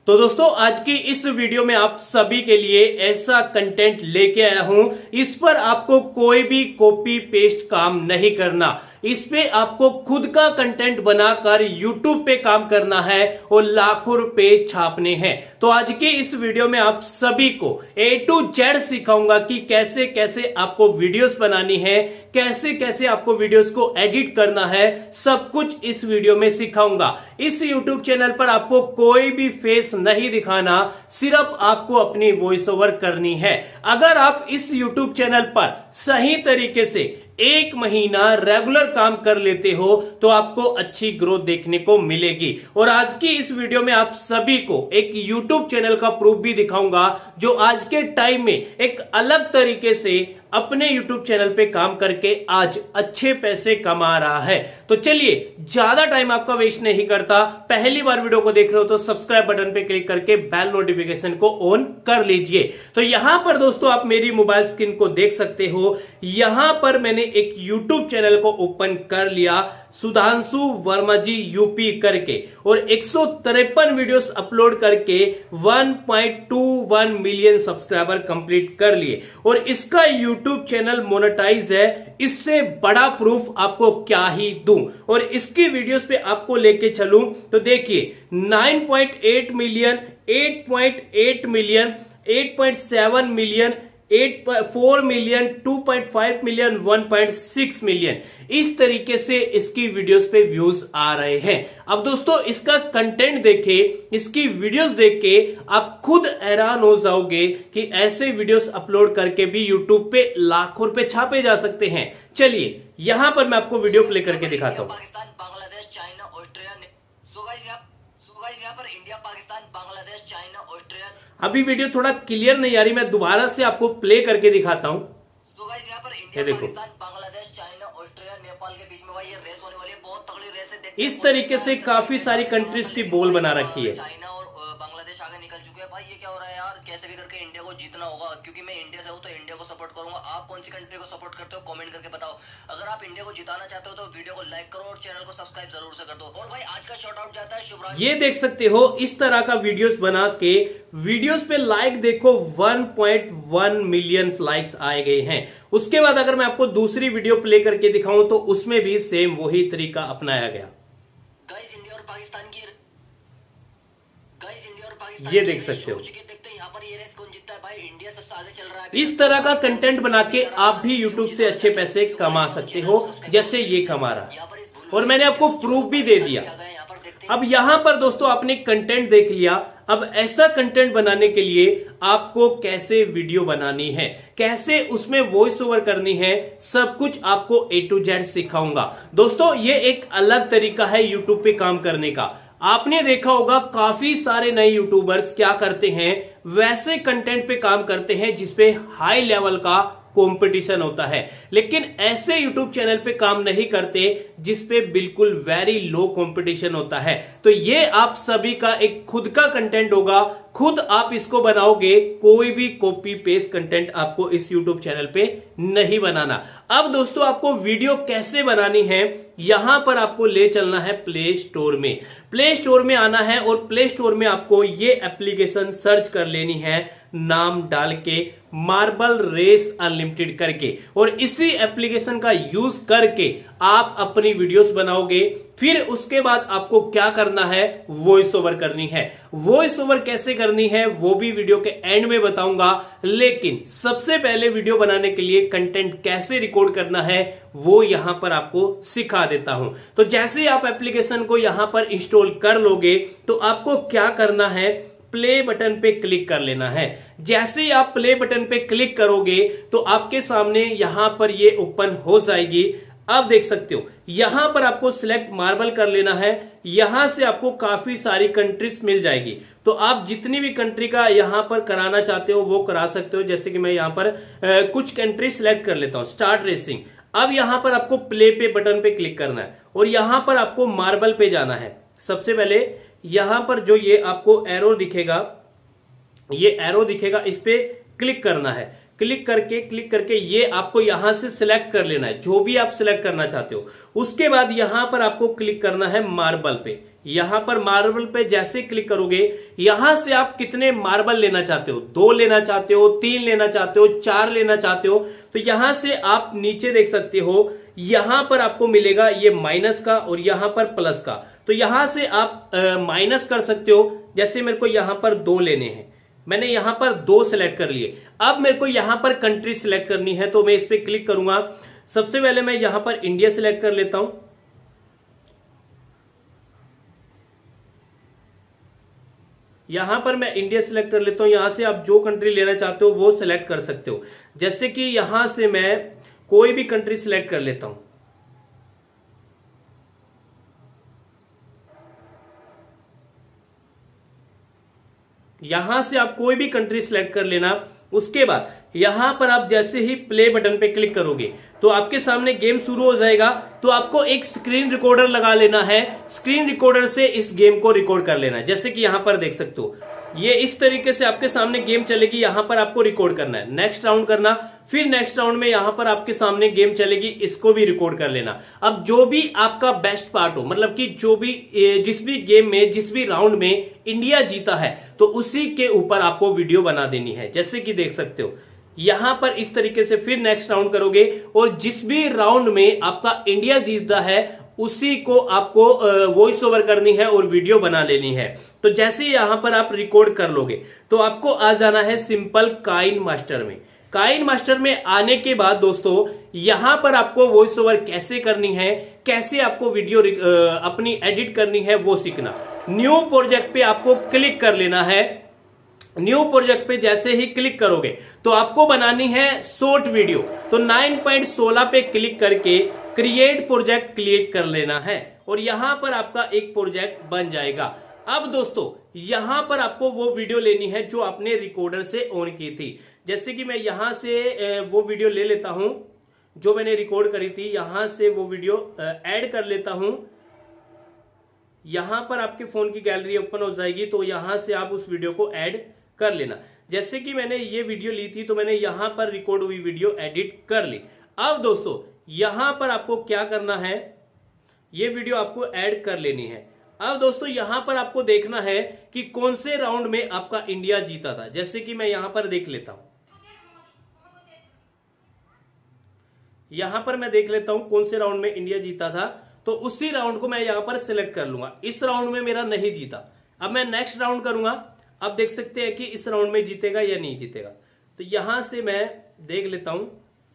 तो दोस्तों आज की इस वीडियो में आप सभी के लिए ऐसा कंटेंट लेके आया हूं, इस पर आपको कोई भी कॉपी पेस्ट काम नहीं करना। इस पे आपको खुद का कंटेंट बनाकर YouTube पे काम करना है और लाखों रुपए छापने हैं। तो आज के इस वीडियो में आप सभी को A to Z सिखाऊंगा कि कैसे कैसे आपको वीडियोस बनानी है, कैसे कैसे आपको वीडियोस को एडिट करना है, सब कुछ इस वीडियो में सिखाऊंगा। इस YouTube चैनल पर आपको कोई भी फेस नहीं दिखाना, सिर्फ आपको अपनी वॉइस ओवर करनी है। अगर आप इस YouTube चैनल पर सही तरीके से 1 महीना रेगुलर काम कर लेते हो तो आपको अच्छी ग्रोथ देखने को मिलेगी। और आज की इस वीडियो में आप सभी को एक YouTube चैनल का प्रूफ भी दिखाऊंगा जो आज के टाइम में एक अलग तरीके से अपने YouTube चैनल पे काम करके आज अच्छे पैसे कमा रहा है। तो चलिए ज्यादा टाइम आपका वेस्ट नहीं करता, पहली बार वीडियो को देख रहे हो तो सब्सक्राइब बटन पे क्लिक करके बेल नोटिफिकेशन को ऑन कर लीजिए। तो यहां पर दोस्तों आप मेरी मोबाइल स्क्रीन को देख सकते हो, यहां पर मैंने एक YouTube चैनल को ओपन कर लिया, सुधांशु वर्मा जी यूपी करके, और 153 वीडियोस अपलोड करके 1.21 मिलियन सब्सक्राइबर कंप्लीट कर लिए और इसका YouTube चैनल मोनेटाइज है। इससे बड़ा प्रूफ आपको क्या ही दूं। और इसकी वीडियोस पे आपको लेके चलूं तो देखिए 9.8 million, 8.8 million, 8.7 million, 4 million, 2.5 million, 1.6 million, इस तरीके से इसकी वीडियोस पे व्यूज आ रहे हैं। अब दोस्तों इसका कंटेंट देखे, इसकी वीडियोस देख के आप खुद हैरान हो जाओगे कि ऐसे वीडियोस अपलोड करके भी यूट्यूब पे लाखों रुपए छापे जा सकते हैं। चलिए यहां पर मैं आपको वीडियो प्ले करके दिखाता हूं। Pakistan, Bangladesh, China, Australia. So guys यहाँ पर India, Pakistan, Bangladesh, China, Australia. अभी वीडियो थोड़ा क्लियर नहीं आ रही, मैं दोबारा से आपको प्ले करके दिखाता हूं। सो गाइस यहाँ पर India, Pakistan, Bangladesh, China, Australia, Nepal के बीच में भाई ये रेस होने वाली है, बहुत तगड़ी रेस है। इस तरीके से काफी सारी कंट्रीज की बॉल बना रखी है। चाइना और बांग्लादेश आगे निकल चुके हैं। भाई ये क्या हो रहा है यार, कैसे भी करके इंडिया को जीतना होगा, क्योंकि मैं इंडिया से हूँ तो इंडिया को सपोर्ट करूंगा। आप कौन सी कंट्री को सपोर्ट करते हो कमेंट करके बताओ। अगर आप इंडिया को जिताना चाहते हो तो वीडियो को लाइक करो और चैनल को सब्सक्राइब जरूर से कर दो। और भाई आज का शॉर्ट आउट जाता है शुभराज। ये देख सकते हो इस तरह का वीडियोस बना के, वीडियोस पे लाइक देखो 1.1 मिलियन लाइक्स आए गए हैं। उसके बाद अगर मैं आपको दूसरी वीडियो प्ले करके दिखाऊं तो उसमें भी सेम वही तरीका अपनाया गया। गाइस इंडिया और पाकिस्तान ये देख सकते हो, देखते हैं यहाँ पर ये रेस कौन जीतता है। भाई इंडिया सबसे आगे चल रहा है। इस तरह का कंटेंट बना के आप भी YouTube से अच्छे पैसे कमा सकते हो जैसे ये कमा रहा है, और मैंने आपको प्रूफ भी दे दिया। अब यहां पर दोस्तों आपने कंटेंट देख लिया। अब ऐसा कंटेंट बनाने के लिए आपको कैसे वीडियो बनानी है, कैसे उसमें वॉइस ओवर करनी है, सब कुछ आपको A to Z सिखाऊंगा। दोस्तों ये एक अलग तरीका है YouTube पे काम करने का। आपने देखा होगा काफी सारे नए यूट्यूबर्स क्या करते हैं, वैसे कंटेंट पे काम करते हैं जिसपे हाई लेवल का कंपटीशन होता है, लेकिन ऐसे YouTube चैनल पे काम नहीं करते जिसपे बिल्कुल वेरी लो कंपटीशन होता है। तो ये आप सभी का एक खुद का कंटेंट होगा, खुद आप इसको बनाओगे, कोई भी कॉपी पेस्ट कंटेंट आपको इस YouTube चैनल पे नहीं बनाना। अब दोस्तों आपको वीडियो कैसे बनानी है, यहां पर आपको ले चलना है प्ले स्टोर में। प्ले स्टोर में आना है और प्ले स्टोर में आपको ये एप्लीकेशन सर्च कर लेनी है, नाम डाल के मार्बल रेस अनलिमिटेड करके, और इसी एप्लीकेशन का यूज करके आप अपनी वीडियोस बनाओगे। फिर उसके बाद आपको क्या करना है, वॉइस ओवर करनी है। वॉइस ओवर कैसे करनी है वो भी वीडियो के एंड में बताऊंगा, लेकिन सबसे पहले वीडियो बनाने के लिए कंटेंट कैसे रिकॉर्ड करना है वो यहां पर आपको सिखा देता हूं। तो जैसे ही आप एप्लीकेशन को यहां पर इंस्टॉल कर लोगे तो आपको क्या करना है, प्ले बटन पे क्लिक कर लेना है। जैसे ही आप प्ले बटन पे क्लिक करोगे तो आपके सामने यहां पर ये ओपन हो जाएगी। अब देख सकते हो यहां पर आपको सिलेक्ट मार्बल कर लेना है। यहां से आपको काफी सारी कंट्रीज मिल जाएगी, तो आप जितनी भी कंट्री का यहां पर कराना चाहते हो वो करा सकते हो। जैसे कि मैं यहां पर कुछ कंट्री सिलेक्ट कर लेता हूं, स्टार्ट रेसिंग। अब यहां पर आपको प्ले पे बटन पे क्लिक करना है और यहां पर आपको मार्बल पे जाना है। सबसे पहले यहां पर जो ये आपको एरो दिखेगा, ये एरो दिखेगा, इस पे क्लिक करना है। क्लिक करके ये आपको यहां से सिलेक्ट कर लेना है, जो भी आप सिलेक्ट करना चाहते हो। उसके बाद यहां पर आपको क्लिक करना है मार्बल पे। यहां पर मार्बल पे जैसे क्लिक करोगे, यहां से आप कितने मार्बल लेना चाहते हो, 2 लेना चाहते हो, 3 लेना चाहते हो, 4 लेना चाहते हो, तो यहां से आप नीचे देख सकते हो, यहां पर आपको मिलेगा ये माइनस का और यहां पर प्लस का। तो यहां से आप माइनस कर सकते हो। जैसे मेरे को यहां पर 2 लेने हैं, मैंने यहां पर 2 सिलेक्ट कर लिए। अब मेरे को यहां पर कंट्री सिलेक्ट करनी है, तो मैं इस पर क्लिक करूंगा। सबसे पहले मैं यहां पर इंडिया सिलेक्ट कर लेता हूं। यहां पर मैं इंडिया सिलेक्ट कर लेता हूं। यहां से आप जो कंट्री लेना चाहते हो वो सिलेक्ट कर सकते हो। जैसे कि यहां से मैं कोई भी कंट्री सिलेक्ट कर लेता हूं। यहां से आप कोई भी कंट्री सिलेक्ट कर लेना। उसके बाद यहां पर आप जैसे ही प्ले बटन पे क्लिक करोगे तो आपके सामने गेम शुरू हो जाएगा। तो आपको एक स्क्रीन रिकॉर्डर लगा लेना है। स्क्रीन रिकॉर्डर से इस गेम को रिकॉर्ड कर लेना है। जैसे कि यहां पर देख सकते हो, ये इस तरीके से आपके सामने गेम चलेगी। यहां पर आपको रिकॉर्ड करना है, नेक्स्ट राउंड करना, फिर नेक्स्ट राउंड में यहां पर आपके सामने गेम चलेगी, इसको भी रिकॉर्ड कर लेना। अब जो भी आपका बेस्ट पार्ट हो, मतलब कि जो भी जिस भी गेम में, जिस भी राउंड में इंडिया जीता है, तो उसी के ऊपर आपको वीडियो बना देनी है। जैसे कि देख सकते हो यहां पर इस तरीके से फिर नेक्स्ट राउंड करोगे और जिस भी राउंड में आपका इंडिया जीतता है उसी को आपको वॉइस ओवर करनी है और वीडियो बना लेनी है। तो जैसे यहां पर आप रिकॉर्ड कर लोगे तो आपको आ जाना है सिंपल काइन मास्टर में। काइन मास्टर में आने के बाद दोस्तों यहां पर आपको वॉइस ओवर कैसे करनी है, कैसे आपको वीडियो अपनी एडिट करनी है वो सीखना। न्यू प्रोजेक्ट पे आपको क्लिक कर लेना है। न्यू प्रोजेक्ट पे जैसे ही क्लिक करोगे तो आपको बनानी है शॉर्ट वीडियो। तो 9.16 पे क्लिक करके क्रिएट प्रोजेक्ट क्लिक कर लेना है और यहां पर आपका एक प्रोजेक्ट बन जाएगा। अब दोस्तों यहां पर आपको वो वीडियो लेनी है जो आपने रिकॉर्डर से ऑन की थी। जैसे कि मैं यहां से वो वीडियो ले लेता हूं जो मैंने रिकॉर्ड करी थी। यहां से वो वीडियो ऐड कर लेता हूं। यहां पर आपके फोन की गैलरी ओपन हो जाएगी, तो यहां से आप उस वीडियो को ऐड कर लेना। जैसे कि मैंने ये वीडियो ली थी तो मैंने यहां पर रिकॉर्ड हुई वीडियो एडिट कर ली। अब दोस्तों यहां पर आपको क्या करना है, ये वीडियो आपको ऐड कर लेनी है। अब दोस्तों यहां पर आपको देखना है कि कौन से राउंड में आपका इंडिया जीता था। जैसे कि मैं यहां पर देख लेता हूं, यहां पर मैं देख लेता हूं कौन से राउंड में इंडिया जीता था, तो उसी राउंड को मैं यहां पर सिलेक्ट कर लूंगा। इस राउंड में मेरा नहीं जीता, अब मैं नेक्स्ट राउंड करूंगा। अब देख सकते हैं कि इस राउंड में जीतेगा या नहीं जीतेगा। तो यहां से मैं देख लेता हूं,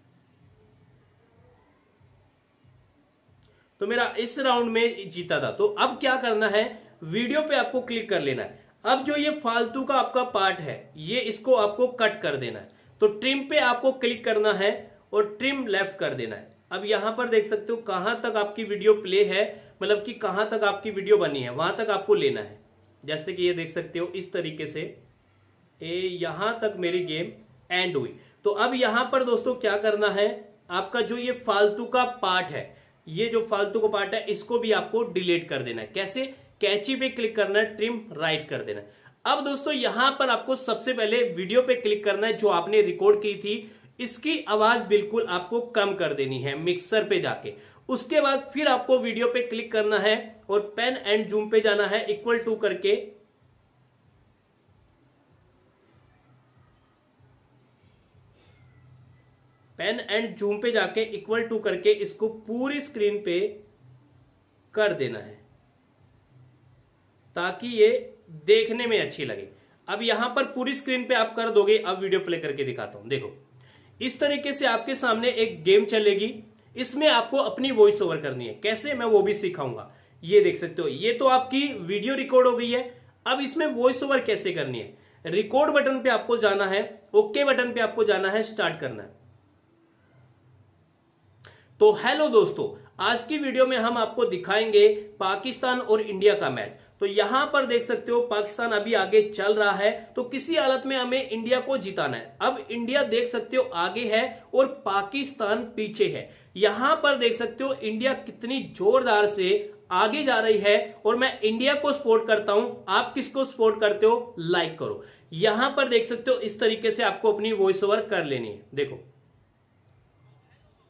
तो मेरा इस राउंड में जीता था। तो अब क्या करना है, वीडियो पे आपको क्लिक कर लेना है। अब जो ये फालतू का आपका पार्ट है ये इसको आपको कट कर देना है। तो ट्रिम पे आपको क्लिक करना है और ट्रिम लेफ्ट कर देना है। अब यहां पर देख सकते हो कहां तक आपकी वीडियो प्ले है, मतलब कि कहां तक आपकी वीडियो बनी है वहां तक आपको लेना है। जैसे कि ये देख सकते हो इस तरीके से यहां तक मेरी गेम एंड हुई। तो अब यहां पर दोस्तों क्या करना है, आपका जो ये फालतू का पार्ट है, ये जो फालतू का पार्ट है इसको भी आपको डिलीट कर देना है। कैसे, कैची पे क्लिक करना है, ट्रिम राइट कर देना है। अब दोस्तों यहां पर आपको सबसे पहले वीडियो पे क्लिक करना है जो आपने रिकॉर्ड की थी, इसकी आवाज बिल्कुल आपको कम कर देनी है मिक्सर पे जाके। उसके बाद फिर आपको वीडियो पे क्लिक करना है और पेन एंड जूम पे जाना है इक्वल टू करके। पेन एंड जूम पे जाके इक्वल टू करके इसको पूरी स्क्रीन पे कर देना है ताकि ये देखने में अच्छी लगे। अब यहां पर पूरी स्क्रीन पे आप कर दोगे। अब वीडियो प्ले करके दिखाता हूं, देखो इस तरीके से आपके सामने एक गेम चलेगी। इसमें आपको अपनी वॉइस ओवर करनी है, कैसे मैं वो भी सिखाऊंगा। ये देख सकते हो ये तो आपकी वीडियो रिकॉर्ड हो गई है। अब इसमें वॉइस ओवर कैसे करनी है, रिकॉर्ड बटन पे आपको जाना है, ओके बटन पे आपको जाना है, स्टार्ट करना है। तो हेलो दोस्तों, आज की वीडियो में हम आपको दिखाएंगे पाकिस्तान और इंडिया का मैच। तो यहां पर देख सकते हो पाकिस्तान अभी आगे चल रहा है, तो किसी हालत में हमें इंडिया को जिताना है। अब इंडिया देख सकते हो आगे है और पाकिस्तान पीछे है। यहां पर देख सकते हो इंडिया कितनी जोरदार से आगे जा रही है और मैं इंडिया को सपोर्ट करता हूं। आप किसको सपोर्ट करते हो, लाइक करो। यहां पर देख सकते हो इस तरीके से आपको अपनी वॉइस ओवर कर लेनी है। देखो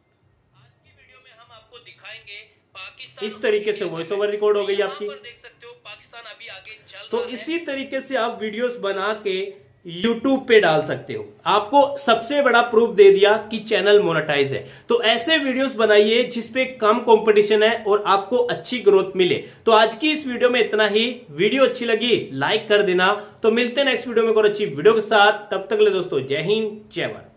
इस तरीके से वॉइस ओवर रिकॉर्ड हो गई आपकी। देख सकते हो तो इसी तरीके से आप वीडियोस बना के YouTube पे डाल सकते हो। आपको सबसे बड़ा प्रूफ दे दिया कि चैनल मोनेटाइज है। तो ऐसे वीडियोस बनाइए जिसपे कम कंपटीशन है और आपको अच्छी ग्रोथ मिले। तो आज की इस वीडियो में इतना ही। वीडियो अच्छी लगी लाइक कर देना। तो मिलते हैं नेक्स्ट वीडियो में और अच्छी वीडियो के साथ। तब तक के लिए दोस्तों जय हिंद जय भारत।